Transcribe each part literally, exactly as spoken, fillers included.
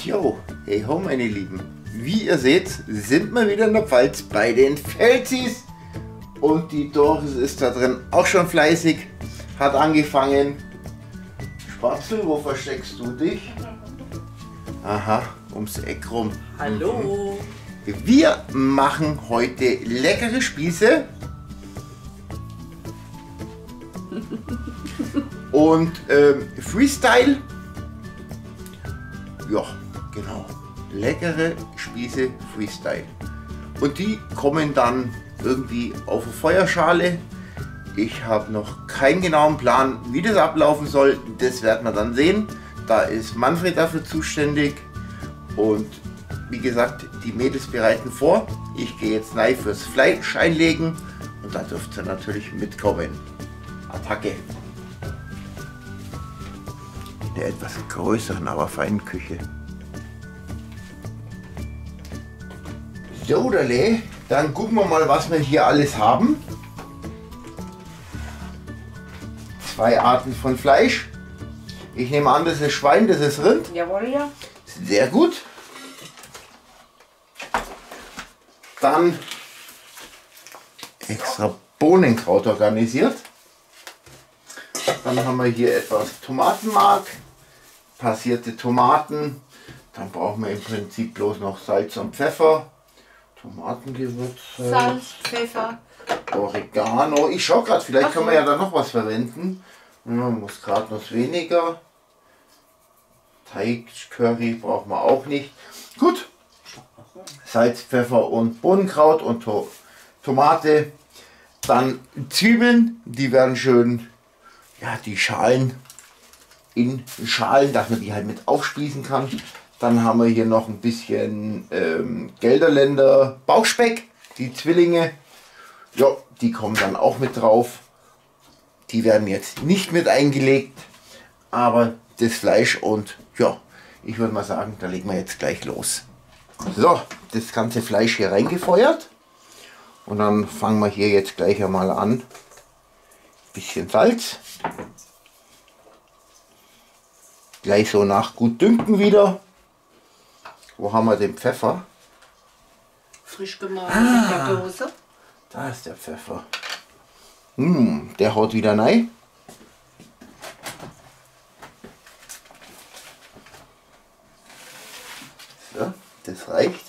Jo, hey ho meine Lieben, wie ihr seht, sind wir wieder in der Pfalz bei den Pfälzis und die Doris ist da drin auch schon fleißig, hat angefangen. Spatzel, wo versteckst du dich? Aha, ums Eck rum. Hallo. Mhm. Wir machen heute leckere Spieße und ähm, Freestyle. Ja, genau. Leckere Spieße Freestyle. Und die kommen dann irgendwie auf eine Feuerschale. Ich habe noch keinen genauen Plan, wie das ablaufen soll. Das werden wir dann sehen. Da ist Manfred dafür zuständig. Und wie gesagt, die Mädels bereiten vor. Ich gehe jetzt rein fürs Fleisch einlegen. Und da dürft ihr natürlich mitkommen. Attacke. In der etwas größeren, aber feinen Küche. So, Dale, dann gucken wir mal, was wir hier alles haben. Zwei Arten von Fleisch. Ich nehme an, das ist Schwein, das ist Rind. Jawohl, ja. Sehr gut. Dann extra Bohnenkraut organisiert. Dann haben wir hier etwas Tomatenmark, passierte Tomaten. Dann brauchen wir im Prinzip bloß noch Salz und Pfeffer. Tomatengewürz, Salz, Pfeffer, Oregano. Ich schaue gerade, vielleicht Ach können so. wir ja da noch was verwenden. Ja, Muskatnuss weniger. Teig-Curry brauchen wir auch nicht. Gut. Salz, Pfeffer und Bohnenkraut und to Tomate. Dann Zwiebeln, die werden schön, ja, die Schalen in Schalen, dass man die halt mit aufspießen kann. Dann haben wir hier noch ein bisschen ähm, Gelderländer Bauchspeck, die Zwillinge. Ja, die kommen dann auch mit drauf. Die werden jetzt nicht mit eingelegt, aber das Fleisch und ja, ich würde mal sagen, da legen wir jetzt gleich los. So, das ganze Fleisch hier reingefeuert und dann fangen wir hier jetzt gleich einmal an. Bisschen Salz. Gleich so nach gut dünken wieder. Wo haben wir den Pfeffer? frisch gemahlen Ah. in der Dose. Da ist der Pfeffer. Hm, der haut wieder rein. So, das reicht.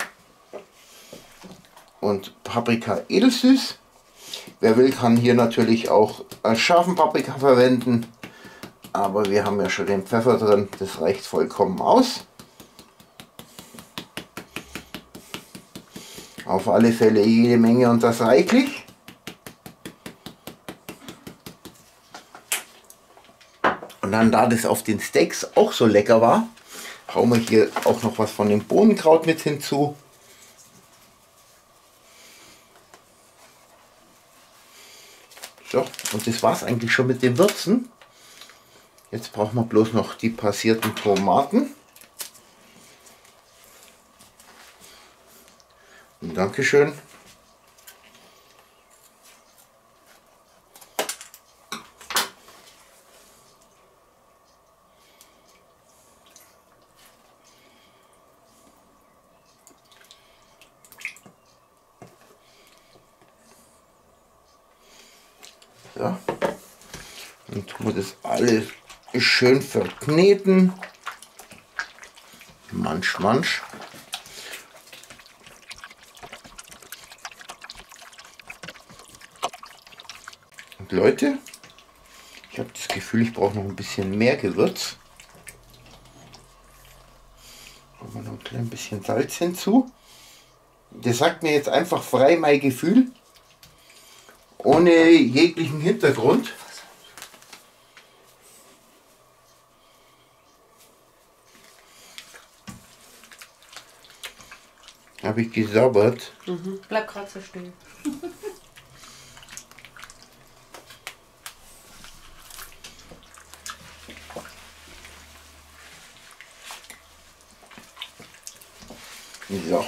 Und Paprika edelsüß. Wer will, kann hier natürlich auch scharfen Paprika verwenden. Aber wir haben ja schon den Pfeffer drin. Das reicht vollkommen aus. Auf alle Fälle jede Menge und das reichlich. Und dann, da das auf den Steaks auch so lecker war, hauen wir hier auch noch was von dem Bohnenkraut mit hinzu. So, und das war es eigentlich schon mit den Würzen. Jetzt brauchen wir bloß noch die passierten Tomaten. Und Dankeschön. So. Dann tun wir das alles schön verkneten. Mansch, mansch. Und Leute, ich habe das Gefühl, ich brauche noch ein bisschen mehr Gewürz. Machen wir noch ein klein bisschen Salz hinzu. Das sagt mir jetzt einfach frei mein Gefühl, ohne jeglichen Hintergrund. Habe ich gesabbert. Mhm. Bleib gerade so still. So.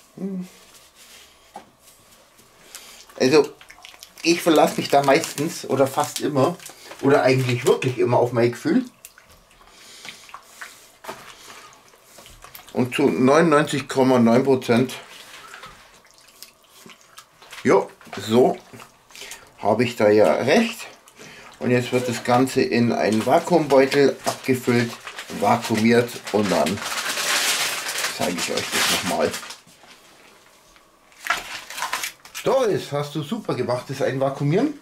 Also, ich verlasse mich da meistens oder fast immer oder eigentlich wirklich immer auf mein Gefühl. und zu neunundneunzig Komma neun Prozent. Jo, so habe ich da ja recht. Und jetzt wird das Ganze in einen Vakuumbeutel abgefüllt, vakuumiert und dann zeige ich euch das nochmal. Doris, hast du super gemacht, das Einvakuumieren.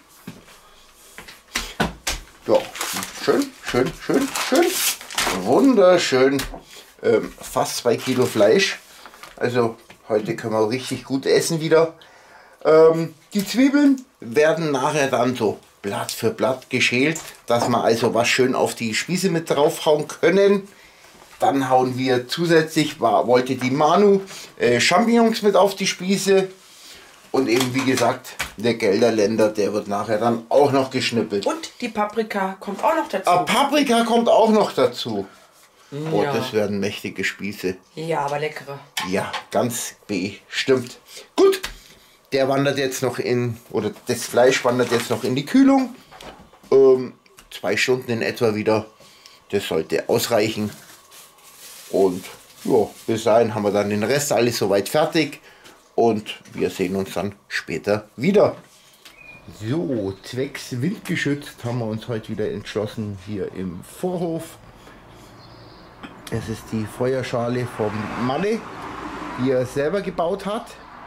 Ja, schön, schön, schön, schön. Wunderschön. Ähm, fast zwei Kilo Fleisch. Also heute können wir richtig gut essen wieder. Ähm, die Zwiebeln werden nachher dann so Blatt für Blatt geschält, dass wir also was schön auf die Spieße mit draufhauen können. Dann hauen wir zusätzlich, war, wollte die Manu, äh, Champignons mit auf die Spieße. Und eben wie gesagt, der Gelderländer, der wird nachher dann auch noch geschnippelt. Und die Paprika kommt auch noch dazu. Ah, Paprika kommt auch noch dazu. Ja. Oh, das werden mächtige Spieße. Ja, aber leckere. Ja, ganz bestimmt. Gut, der wandert jetzt noch in, oder das Fleisch wandert jetzt noch in die Kühlung. Ähm, zwei Stunden in etwa wieder. Das sollte ausreichen. Und ja, bis dahin haben wir dann den Rest alles soweit fertig. Und wir sehen uns dann später wieder. So, zwecks windgeschützt haben wir uns heute wieder entschlossen hier im Vorhof. Es ist die Feuerschale vom Manne, die er selber gebaut hat.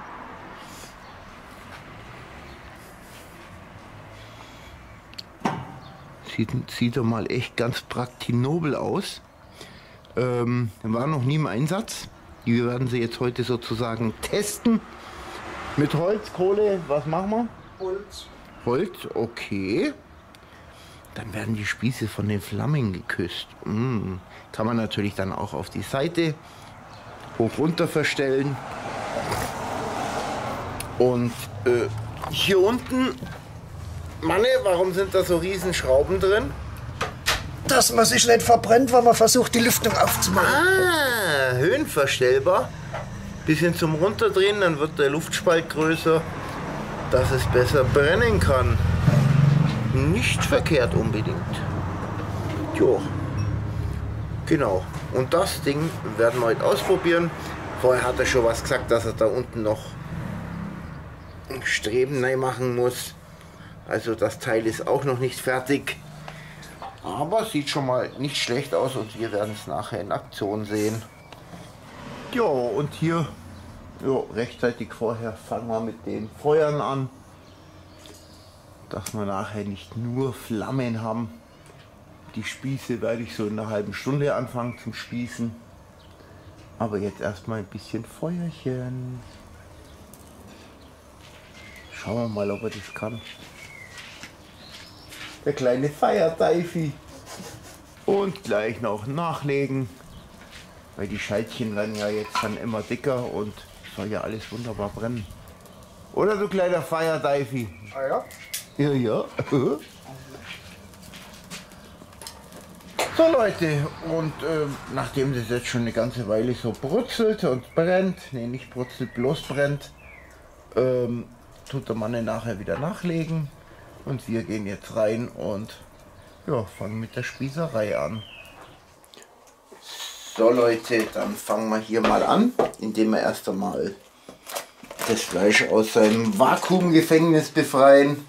Sieht, sieht doch mal echt ganz praktinobel aus. Ähm, war noch nie im Einsatz. Wir werden sie jetzt heute sozusagen testen. Mit Holz, Kohle, was machen wir? Holz. Holz, okay. Dann werden die Spieße von den Flammen geküsst. Mm. Kann man natürlich dann auch auf die Seite hoch runter verstellen. Und äh, hier unten, Manne, warum sind da so riesen Schrauben drin? Dass man sich nicht verbrennt, weil man versucht, die Lüftung aufzumachen. Ah, höhenverstellbar. Bisschen zum Runterdrehen, dann wird der Luftspalt größer, dass es besser brennen kann. Nicht verkehrt unbedingt. Jo, genau. Und das Ding werden wir heute ausprobieren. Vorher hat er schon was gesagt, dass er da unten noch Streben rein machen muss. Also das Teil ist auch noch nicht fertig. Aber sieht schon mal nicht schlecht aus und wir werden es nachher in Aktion sehen. Ja, und hier jo, rechtzeitig vorher fangen wir mit den Feuern an, dass wir nachher nicht nur Flammen haben. Die Spieße werde ich so in einer halben Stunde anfangen zum Spießen. Aber jetzt erstmal ein bisschen Feuerchen. Schauen wir mal, ob er das kann. Der kleine Feierdeifi. Und gleich noch nachlegen. Weil die Scheitchen werden ja jetzt dann immer dicker und soll ja alles wunderbar brennen. Oder du kleiner Feierdeifi? Ah ja? Ja, ja. So Leute, und äh, nachdem das jetzt schon eine ganze Weile so brutzelt und brennt, ne nicht brutzelt, bloß brennt, ähm, tut der Mann nachher wieder nachlegen. Und wir gehen jetzt rein und ja, fangen mit der Spießerei an. So Leute, dann fangen wir hier mal an, indem wir erst einmal das Fleisch aus seinem Vakuumgefängnis befreien.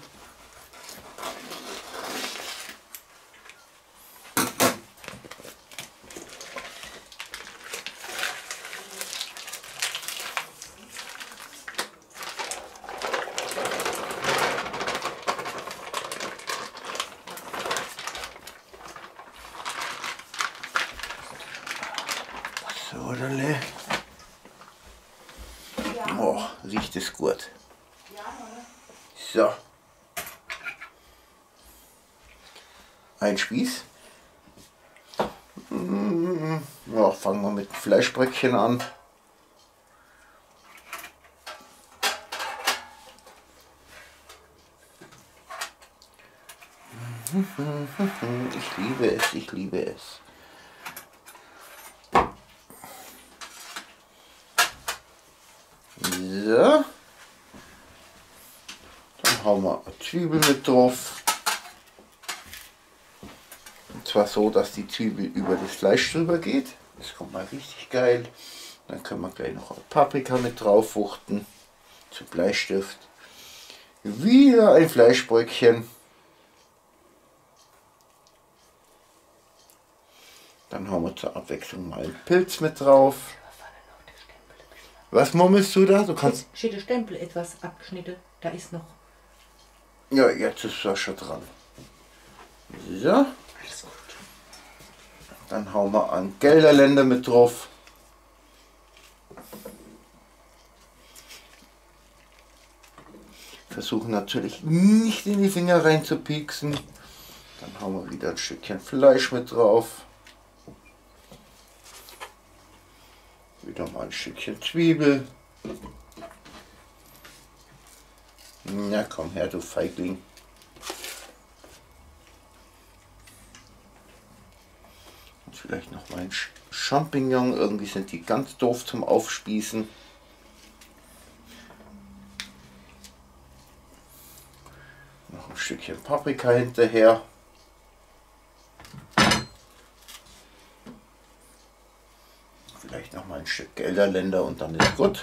Oh, riecht es gut. So. Ein Spieß. Ja, fangen wir mit Fleischbröckchen an. Ich liebe es, ich liebe es. So. Dann hauen wir Zwiebel mit drauf. Und zwar so, dass die Zwiebel über das Fleisch drüber geht. Das kommt mal richtig geil. Dann können wir gleich noch Paprika mit drauf wuchten. Zum Bleistift. Wieder ein Fleischbröckchen. Dann haben wir zur Abwechslung mal einen Pilz mit drauf. Was murmelst du da? Du kannst. Steht der Stempel etwas abgeschnitten. Da ist noch. Ja, jetzt ist er schon dran. So. Dann hauen wir an Gelderländer mit drauf. Versuchen natürlich nicht in die Finger rein zu pieksen. Dann haben wir wieder ein Stückchen Fleisch mit drauf. Wieder mal ein Stückchen Zwiebel. Na komm her, du Feigling. Und vielleicht noch mal ein Champignon. Irgendwie sind die ganz doof zum Aufspießen. Noch ein Stückchen Paprika hinterher. Vielleicht noch mal ein Stück Gelderländer und dann ist gut.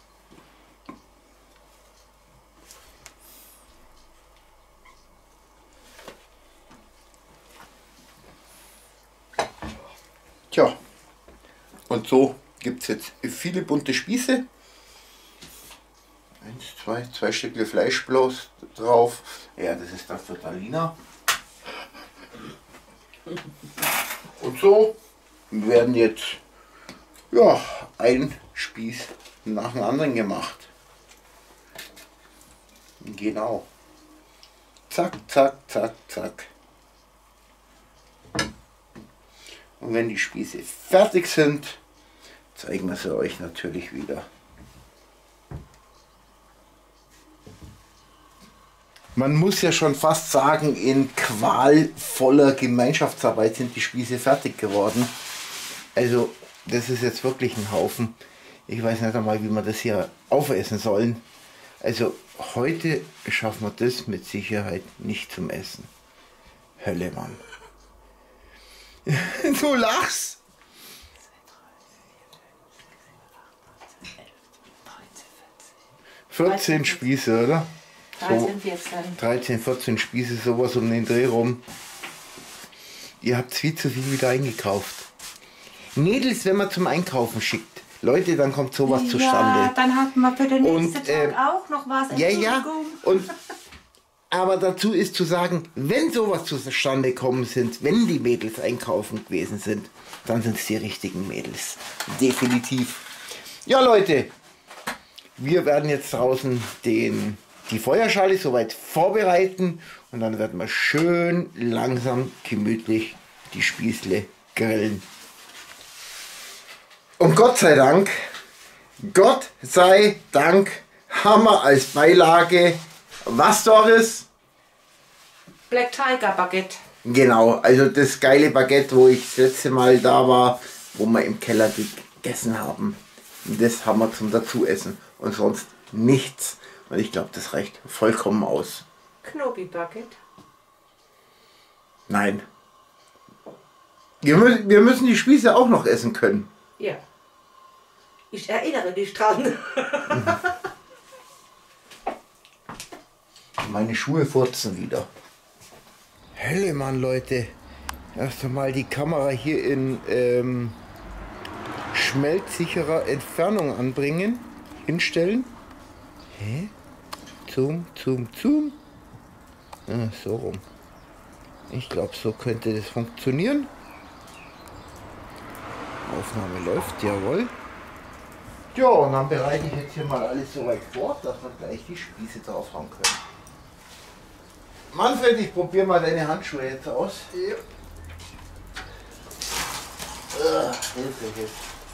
Tja, und so gibt es jetzt viele bunte Spieße. Eins, zwei, zwei Stückle Fleisch bloß drauf. Ja, das ist das für Talina. Und so werden jetzt ja, ein Spieß nach dem anderen gemacht. Genau. Zack, zack, zack, zack. Und wenn die Spieße fertig sind, zeigen wir sie euch natürlich wieder. Man muss ja schon fast sagen, in qualvoller Gemeinschaftsarbeit sind die Spieße fertig geworden. Also das ist jetzt wirklich ein Haufen. Ich weiß nicht einmal, wie wir das hier aufessen sollen. Also heute schaffen wir das mit Sicherheit nicht zum Essen. Hölle, Mann. Du lachst. vierzehn Spieße, oder? dreizehn, vierzehn. dreizehn, vierzehn Spieße, sowas um den Dreh rum. Ihr habt viel zu viel wieder eingekauft. Mädels, wenn man zum Einkaufen schickt, Leute, dann kommt sowas Ja, zustande. dann hat man für den nächsten Und, Tag äh, auch noch was. Ja, ja. Entschuldigung. Und, aber dazu ist zu sagen, wenn sowas zustande kommen sind, wenn die Mädels einkaufen gewesen sind, dann sind es die richtigen Mädels. Definitiv. Ja, Leute, wir werden jetzt draußen den, die Feuerschale soweit vorbereiten und dann werden wir schön langsam gemütlich die Spießle grillen. Und Gott sei Dank, Gott sei Dank haben wir als Beilage, was Doris? Black Tiger Baguette. Genau, also das geile Baguette, wo ich das letzte Mal da war, wo wir im Keller gegessen haben. Das haben wir zum Dazuessen und sonst nichts. Und ich glaube, das reicht vollkommen aus. Knobi Baguette. Nein. Wir müssen, wir müssen die Spieße auch noch essen können. Ja. Ich erinnere dich dran. Meine Schuhe furzen wieder. Hölle, Mann, Leute. Erst einmal die Kamera hier in ähm, schmelzsicherer Entfernung anbringen. Hinstellen. Hä? Zoom, zoom, zoom. Ah, so rum. Ich glaube, so könnte das funktionieren. Aufnahme läuft, jawohl. Ja, und dann bereite ich jetzt hier mal alles so weit vor, dass wir gleich die Spieße drauf haben können. Manfred, ich probiere mal deine Handschuhe jetzt aus. Ja. Uh, Hilfe, Hilfe.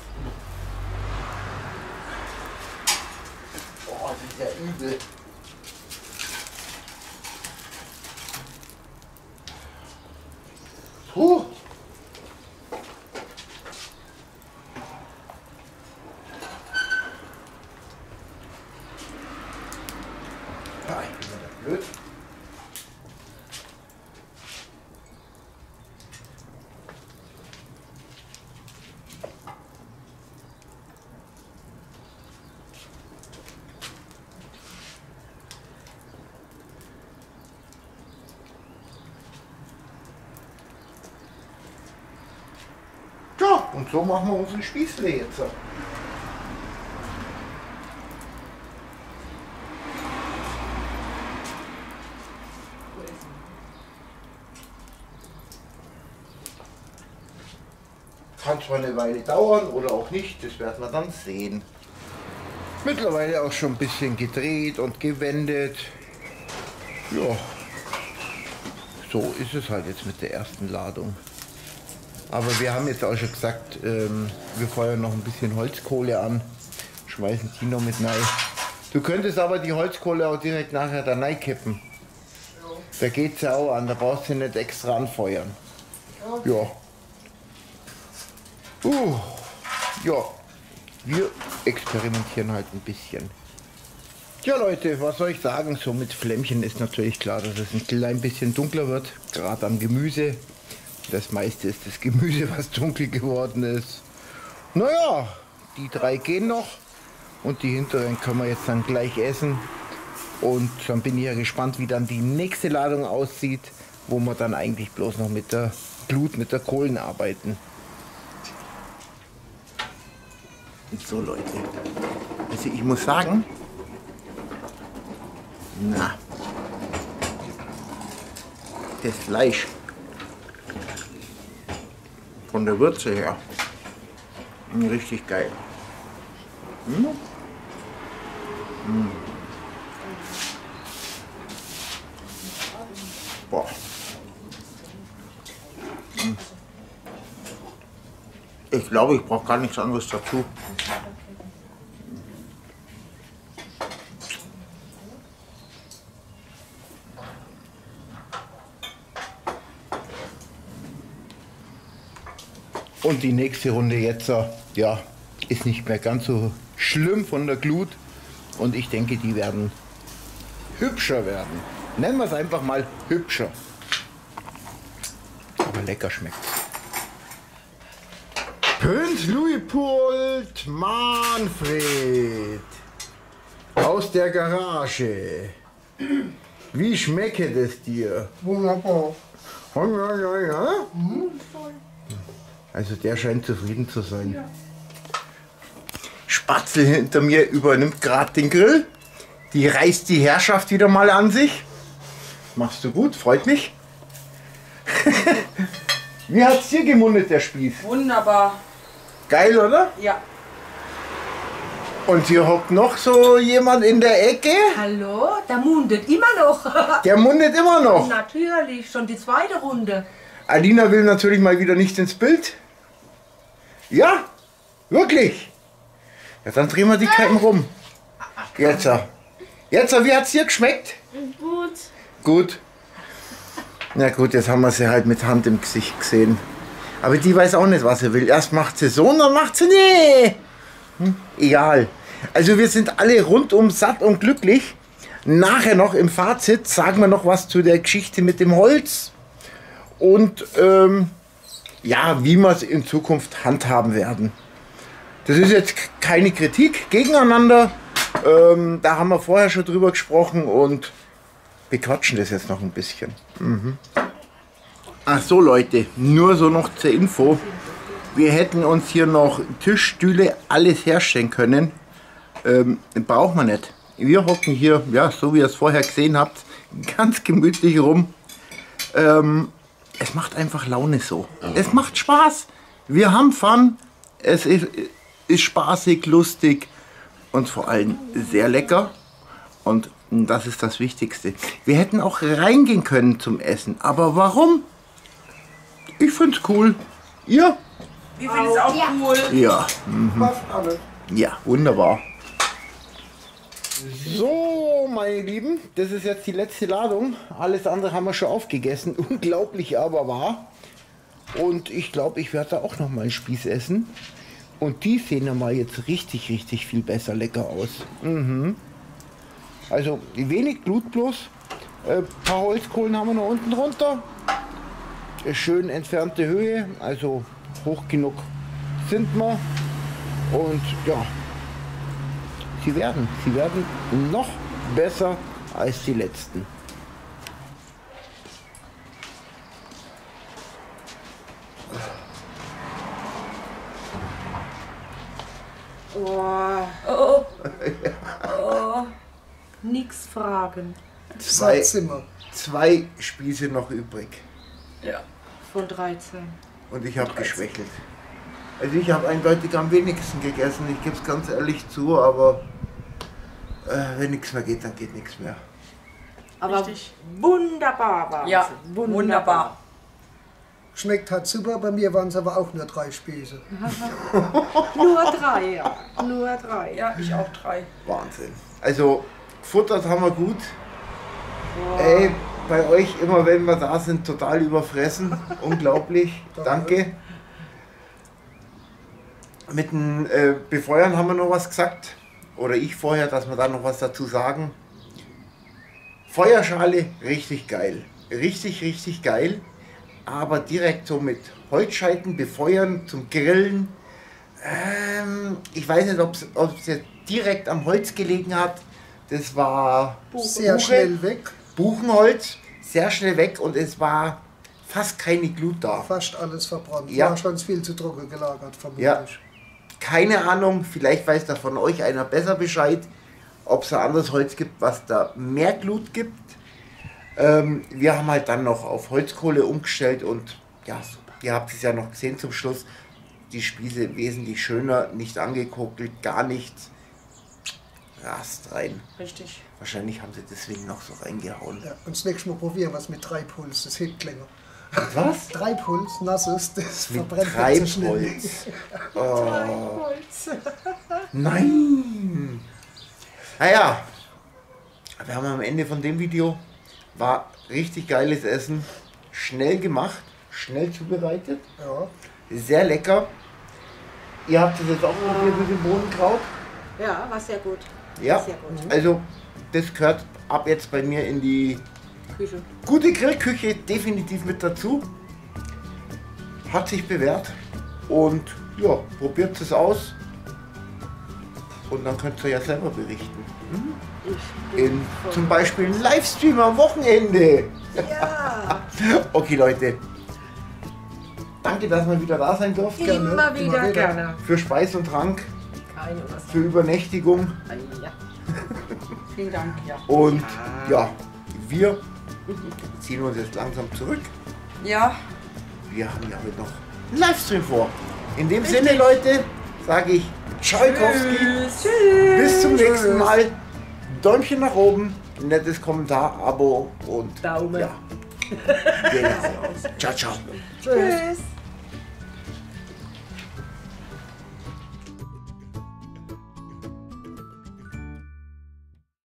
Oh, das ist ja übel. Puh. Ja, ich bin ja blöd. und so machen wir unsere Spießle jetzt. Kann zwar eine Weile dauern oder auch nicht, das werden wir dann sehen. Mittlerweile auch schon ein bisschen gedreht und gewendet. Ja, so ist es halt jetzt mit der ersten Ladung. Aber wir haben jetzt auch schon gesagt, ähm, wir feuern noch ein bisschen Holzkohle an, schmeißen die noch mit rein. Du könntest aber die Holzkohle auch direkt nachher da reinkippen. Da geht es ja auch an, da brauchst du nicht extra anfeuern. Ja. Uh, ja, wir experimentieren halt ein bisschen. Ja Leute, was soll ich sagen, so mit Flämmchen ist natürlich klar, dass es ein klein bisschen dunkler wird, gerade am Gemüse. Das meiste ist das Gemüse, was dunkel geworden ist. Naja, die drei gehen noch und die hinteren können wir jetzt dann gleich essen. Und dann bin ich ja gespannt, wie dann die nächste Ladung aussieht, wo wir dann eigentlich bloß noch mit der Glut, mit der Kohlen arbeiten. So Leute, also ich muss sagen, na, das Fleisch von der Würze her, richtig geil. Hm? Hm. Boah. Hm. Ich glaube, ich brauche gar nichts anderes dazu. Und die nächste Runde jetzt, ja, ist nicht mehr ganz so schlimm von der Glut. Und ich denke, die werden hübscher werden. Nennen wir es einfach mal hübscher. Aber lecker schmeckt. Prinz Luitpold Manfred aus der Garage. Wie schmeckt es dir? Wunderbar. Ja, ja, ja. Also der scheint zufrieden zu sein. Ja. Spatzel hinter mir übernimmt gerade den Grill. Die reißt die Herrschaft wieder mal an sich. Machst du gut, freut mich. Wie hat's dir gemundet, der Spieß? Wunderbar. Geil, oder? Ja. Und hier hockt noch so jemand in der Ecke. Hallo, der mundet immer noch. Der mundet immer noch. Natürlich, schon die zweite Runde. Alina will natürlich mal wieder nicht ins Bild. Ja, wirklich. Ja, dann drehen wir die Ketten rum. Jetzt, jetzt, wie hat's dir geschmeckt? Gut. Gut. Na gut, jetzt haben wir sie halt mit Hand im Gesicht gesehen. Aber die weiß auch nicht, was sie will. Erst macht sie so und dann macht sie nee. Hm, egal. Also wir sind alle rundum satt und glücklich. Nachher noch im Fazit sagen wir noch was zu der Geschichte mit dem Holz. Und ähm, ja, wie wir es in Zukunft handhaben werden. Das ist jetzt keine Kritik gegeneinander. Ähm, da haben wir vorher schon drüber gesprochen und bequatschen das jetzt noch ein bisschen. Mhm. Ach so Leute, nur so noch zur Info. Wir hätten uns hier noch Tischstühle, alles herstellen können. Ähm, braucht man nicht. Wir hocken hier, ja, so wie ihr es vorher gesehen habt, ganz gemütlich rum. Ähm, es macht einfach Laune so. Es macht Spaß. Wir haben Fun. Es ist, ist spaßig, lustig und vor allem sehr lecker. Und das ist das Wichtigste. Wir hätten auch reingehen können zum Essen. Aber warum? Ich find's cool. Ihr? Wir finden es auch Ja. cool. Ja. Mhm. Passt alles. Ja, wunderbar. So, meine Lieben, das ist jetzt die letzte Ladung. Alles andere haben wir schon aufgegessen. Unglaublich aber wahr. Und ich glaube, ich werde da auch noch mal einen Spieß essen. Und die sehen ja mal jetzt richtig, richtig viel besser lecker aus. Mhm. Also wenig Blut bloß. Ein paar Holzkohlen haben wir noch unten drunter. Schön entfernte Höhe, also hoch genug sind wir. Und ja, sie werden, sie werden noch besser als die letzten. Oh, Oh. Oh. nix fragen. Zwei, Zimmer. zwei Spieße noch übrig. Ja. Von dreizehn. Und ich habe geschwächelt. Also ich habe eindeutig am wenigsten gegessen, ich gebe es ganz ehrlich zu, aber äh, wenn nichts mehr geht, dann geht nichts mehr. Aber Richtig. wunderbar war Ja, es. wunderbar. Schmeckt halt super, bei mir waren es aber auch nur drei Spieße. Nur drei, ja. Nur drei. Ja, ich auch drei. Wahnsinn. Also futtert haben wir gut. Ey, bei euch immer wenn wir da sind, total überfressen. Unglaublich. Danke. Mit dem äh, Befeuern haben wir noch was gesagt. Oder ich vorher, dass wir da noch was dazu sagen. Feuerschale, richtig geil. Richtig, richtig geil. Aber direkt so mit Holzscheiten befeuern zum Grillen. Ähm, ich weiß nicht, ob es jetzt direkt am Holz gelegen hat. Das war Sehr Buche, schnell weg, Buchenholz, sehr schnell weg und es war fast keine Glut da. fast alles verbrannt. Ja. War schon viel zu trocken gelagert, vermutlich. Ja. Keine Ahnung, vielleicht weiß da von euch einer besser Bescheid, ob es ein anderes Holz gibt, was da mehr Glut gibt. Ähm, wir haben halt dann noch auf Holzkohle umgestellt und ja, ihr habt es ja noch gesehen zum Schluss, die Spieße wesentlich schöner, nicht angekokelt, gar nichts. Rast rein. Richtig. Wahrscheinlich haben sie deswegen noch so reingehauen. Ja, und das nächste Mal probieren wir es mit Treibholz, das hebt länger. Mit was? Treibholz, nasses, das Mit verbrennt nicht so schnell. Treibholz. Oh. Nein! Naja, wir haben am Ende von dem Video, war richtig geiles Essen, schnell gemacht, schnell zubereitet, Ja. sehr lecker. Ihr habt es jetzt auch probiert mit dem Bohnenkraut. Ja, war sehr gut. Ja, Sehr gut. also das gehört ab jetzt bei mir in die Küche. gute Grillküche definitiv mit dazu. Hat sich bewährt und ja, probiert es aus und dann könnt ihr ja selber berichten. Ich bin In voll- zum Beispiel ein Livestream am Wochenende. Ja, Okay Leute, danke, dass wir wieder da sein durften. Gerne, immer immer wieder, wieder. gerne. Für Speis und Trank, Keine Ursache. für Übernächtigung Ja. Vielen Dank, ja. und ja, wir ziehen uns jetzt langsam zurück. Ja, Wir haben ja heute noch einen Livestream vor. In dem Sinne, Leute, sage ich Tschaikowski. tschüss. Bis zum nächsten Mal. Däumchen nach oben, nettes Kommentar, Abo und Daumen. ja. Genau. Ciao, ciao. Tschüss. Tschüss.